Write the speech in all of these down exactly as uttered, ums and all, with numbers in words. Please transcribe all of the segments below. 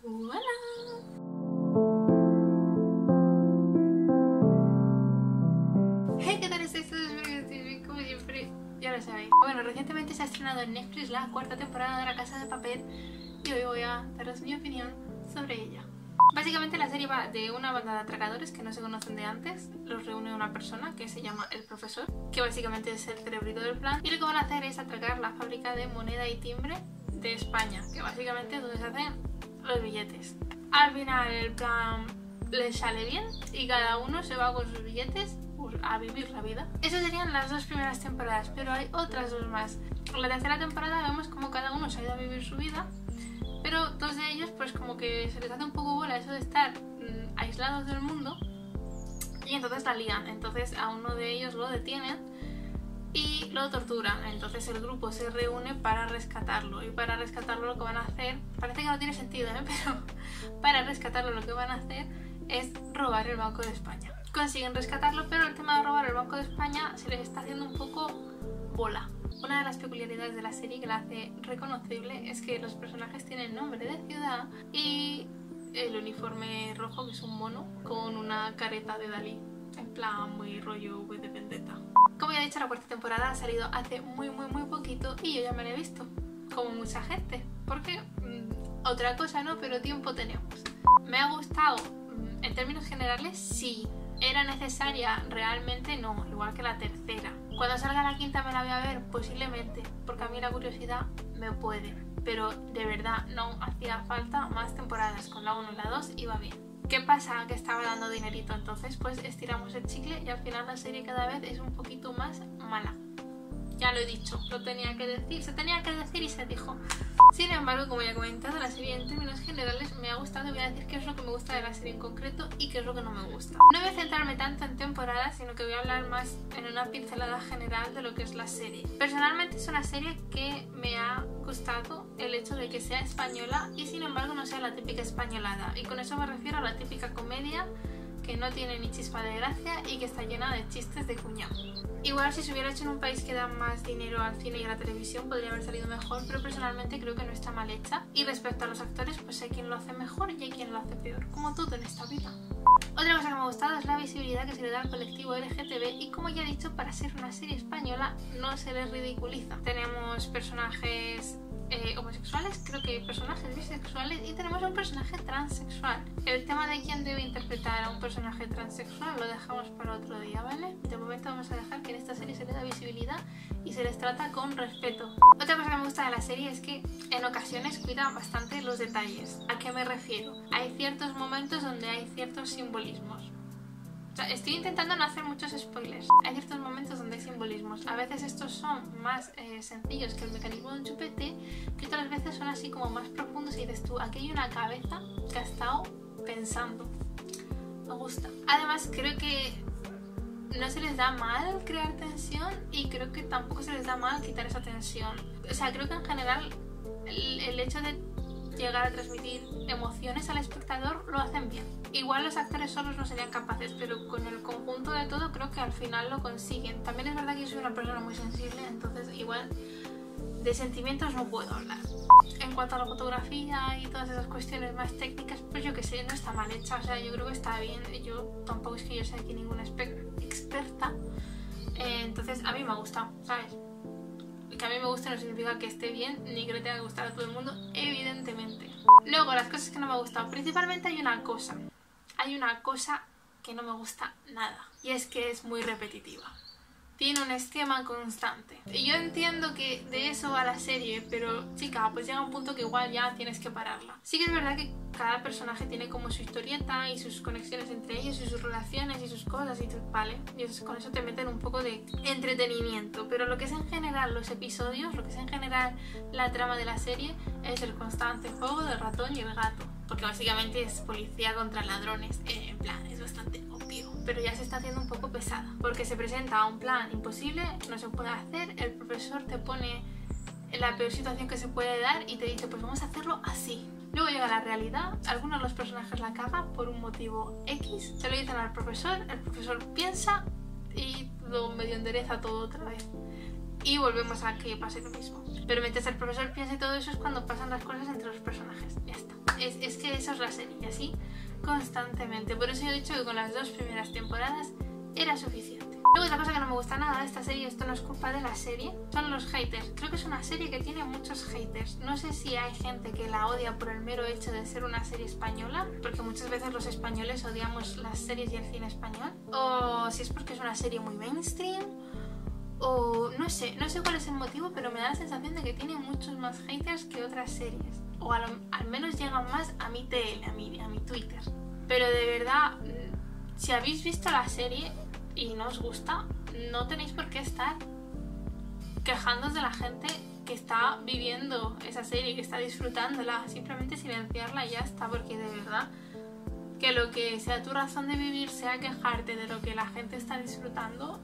Hola. Hey, ¿qué tal estáis todos? Como siempre, ya lo sabéis. Bueno, recientemente se ha estrenado en Netflix la cuarta temporada de La Casa de Papel y hoy voy a daros mi opinión sobre ella. Básicamente la serie va de una banda de atracadores que no se conocen de antes. Los reúne una persona que se llama el profesor, que básicamente es el cerebrito del plan, y lo que van a hacer es atracar la fábrica de moneda y timbre de España, que básicamente es donde se hacen los billetes. Al final el plan les sale bien y cada uno se va con sus billetes a vivir la vida. Esas serían las dos primeras temporadas, pero hay otras dos más. En la tercera temporada vemos como cada uno se ha ido a vivir su vida, pero dos de ellos pues como que se les hace un poco bola eso de estar mmm, aislados del mundo y entonces la lían. Entonces a uno de ellos lo detienen y lo torturan. Entonces el grupo se reúne para rescatarlo, y para rescatarlo lo que van a hacer, parece que no tiene sentido, ¿eh? Pero para rescatarlo lo que van a hacer es robar el Banco de España. Consiguen rescatarlo, pero el tema de robar el Banco de España se les está haciendo un poco bola. Una de las peculiaridades de la serie que la hace reconocible es que los personajes tienen nombre de ciudad y el uniforme rojo, que es un mono con una careta de Dalí, en plan muy rollo V de Vendetta. Como ya he dicho, la cuarta temporada ha salido hace muy muy muy poquito y yo ya me la he visto, como mucha gente, porque mmm, otra cosa no, pero tiempo tenemos. ¿Me ha gustado? Mmm, en términos generales sí. ¿Era necesaria? Realmente no, igual que la tercera. Cuando salga la quinta me la voy a ver, posiblemente, porque a mí la curiosidad me puede, pero de verdad no hacía falta más temporadas. Con la uno y la dos iba bien. ¿Qué pasa? Que estaba dando dinerito, entonces pues estiramos el chicle y al final la serie cada vez es un poquito más mala. Ya lo he dicho, lo tenía que decir, se tenía que decir y se dijo. Sin embargo, como ya he comentado, la serie en términos generales me ha gustado y voy a decir qué es lo que me gusta de la serie en concreto y qué es lo que no me gusta. No voy a centrarme tanto en temporadas, sino que voy a hablar más en una pincelada general de lo que es la serie. Personalmente es una serie que me ha gustado el hecho de que sea española y sin embargo no sea la típica españolada. Y con eso me refiero a la típica comedia que no tiene ni chispa de gracia y que está llena de chistes de cuñado. Igual si se hubiera hecho en un país que da más dinero al cine y a la televisión podría haber salido mejor, pero personalmente creo que no está mal hecha. Y respecto a los actores, pues hay quien lo hace mejor y hay quien lo hace peor, como todo en esta vida. Otra cosa que me ha gustado es la visibilidad que se le da al colectivo L G T B y, como ya he dicho, para ser una serie española no se les ridiculiza. Tenemos personajes Eh, homosexuales, creo que personajes bisexuales y tenemos un personaje transexual. El tema de quién debe interpretar a un personaje transexual lo dejamos para otro día, ¿vale? De momento vamos a dejar que en esta serie se le da visibilidad y se les trata con respeto. Otra cosa que me gusta de la serie es que en ocasiones cuida bastante los detalles. ¿A qué me refiero? Hay ciertos momentos donde hay ciertos simbolismos. O sea, estoy intentando no hacer muchos spoilers. Hay ciertos momentos donde hay simbolismos. A veces estos son más eh, sencillos que el mecanismo de un chupete, que otras veces son así como más profundos y dices tú, aquí hay una cabeza que ha estado pensando. Me gusta. Además creo que no se les da mal crear tensión y creo que tampoco se les da mal quitar esa tensión. O sea, creo que en general el, el hecho de llegar a transmitir emociones al espectador lo hacen bien. Igual los actores solos no serían capaces, pero con el conjunto de todo creo que al final lo consiguen. También es verdad que yo soy una persona muy sensible, entonces igual de sentimientos no puedo hablar. En cuanto a la fotografía y todas esas cuestiones más técnicas, pues yo que sé, no está mal hecha, o sea, yo creo que está bien. Yo tampoco es que yo sea aquí ninguna experta, eh, entonces a mí me ha gustado, ¿sabes? Que a mí me guste no significa que esté bien ni que le tenga que gustar a todo el mundo, evidentemente. Luego, las cosas que no me gustan, principalmente hay una cosa, hay una cosa que no me gusta nada, y es que es muy repetitiva. Tiene un esquema constante. Y yo entiendo que de eso va la serie, pero chica, pues llega un punto que igual ya tienes que pararla. Sí que es verdad que cada personaje tiene como su historieta y sus conexiones entre ellos y sus relaciones y sus cosas y tú, vale, y eso, con eso te meten un poco de entretenimiento, pero lo que es en general los episodios, lo que es en general la trama de la serie es el constante juego del ratón y el gato, porque básicamente es policía contra ladrones, eh, en plan, es bastante obvio, pero ya se está haciendo un poco pesada, porque se presenta un plan imposible, no se puede hacer, el profesor te pone en la peor situación que se puede dar y te dice, pues vamos a hacerlo así. Luego llega la realidad, algunos de los personajes la cagan por un motivo X, se lo dicen al profesor, el profesor piensa y lo medio endereza todo otra vez. Y volvemos a que pase lo mismo. Pero mientras el profesor piensa y todo eso es cuando pasan las cosas entre los personajes. Ya está. Es, es que eso es la serie, y así constantemente. Por eso yo he dicho que con las dos primeras temporadas era suficiente. Luego otra cosa que no me gusta nada de esta serie, esto no es culpa de la serie, son los haters. Creo que es una serie que tiene muchos haters. No sé si hay gente que la odia por el mero hecho de ser una serie española, porque muchas veces los españoles odiamos las series y el cine español, o si es porque es una serie muy mainstream, o no sé, no sé cuál es el motivo, pero me da la sensación de que tiene muchos más haters que otras series, o a lo, al menos llegan más a mi T L, a mi, a mi Twitter. Pero de verdad, si habéis visto la serie y no os gusta, no tenéis por qué estar quejándoos de la gente que está viviendo esa serie, que está disfrutándola. Simplemente silenciarla y ya está, porque de verdad que lo que sea tu razón de vivir sea quejarte de lo que la gente está disfrutando.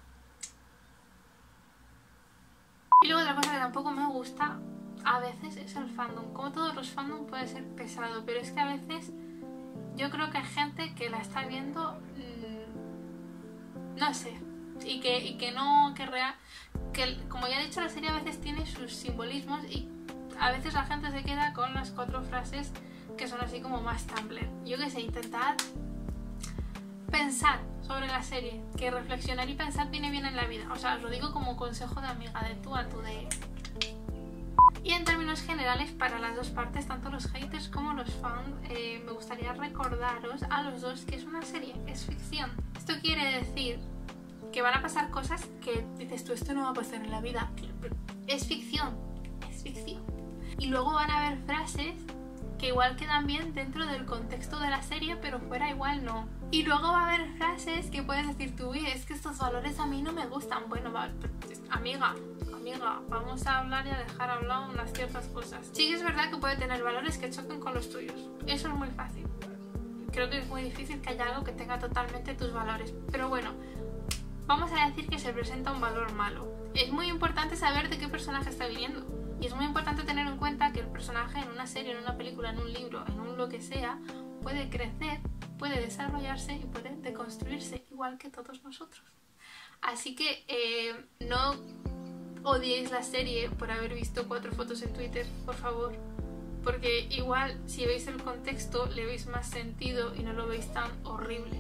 Y luego otra cosa que tampoco me gusta a veces es el fandom. Como todos los fandom puede ser pesado, pero es que a veces yo creo que hay gente que la está viendo, mmm, no sé, y que, y que no querría, que como ya he dicho, la serie a veces tiene sus simbolismos y a veces la gente se queda con las cuatro frases que son así como más Tumblr. Yo qué sé, intentad pensar sobre la serie, que reflexionar y pensar viene bien en la vida. O sea, os lo digo como consejo de amiga, de tú a tú, de... Y en términos generales, para las dos partes, tanto los haters como los fans, eh, me gustaría recordaros a los dos que es una serie, es ficción. Esto quiere decir que van a pasar cosas que dices tú, esto no va a pasar en la vida. Es ficción, es ficción. Y luego van a haber frases que igual quedan bien dentro del contexto de la serie, pero fuera igual no. Y luego va a haber frases que puedes decir tú, uy, es que estos valores a mí no me gustan. Bueno, va, amiga, amiga, vamos a hablar y a dejar hablar unas ciertas cosas. Sí que es verdad que puede tener valores que choquen con los tuyos. Eso es muy fácil. Creo que es muy difícil que haya algo que tenga totalmente tus valores. Pero bueno, vamos a decir que se presenta un valor malo. Es muy importante saber de qué personaje está viniendo. Y es muy importante tener en cuenta que el personaje en una serie, en una película, en un libro, en un lo que sea, puede crecer, puede desarrollarse y puede deconstruirse, igual que todos nosotros. Así que eh, no odiéis la serie por haber visto cuatro fotos en Twitter, por favor. Porque igual, si veis el contexto, le veis más sentido y no lo veis tan horrible.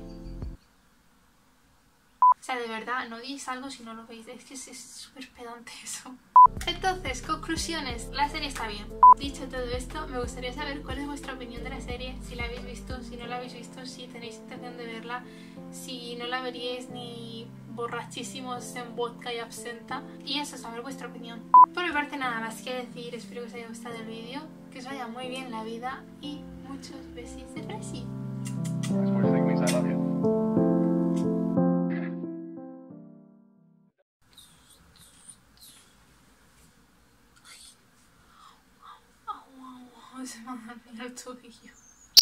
O sea, de verdad, no odiéis algo si no lo veis. Es que es súper pedante eso. Entonces, conclusiones, la serie está bien. Dicho todo esto, me gustaría saber cuál es vuestra opinión de la serie, si la habéis visto, si no la habéis visto, si tenéis intención de verla, si no la veríais ni borrachísimos en vodka y absenta. Y eso, saber vuestra opinión. Por mi parte nada más que decir, espero que os haya gustado el vídeo, que os vaya muy bien la vida y muchos besitos de Brasil. Se me ha dormido el tobillo.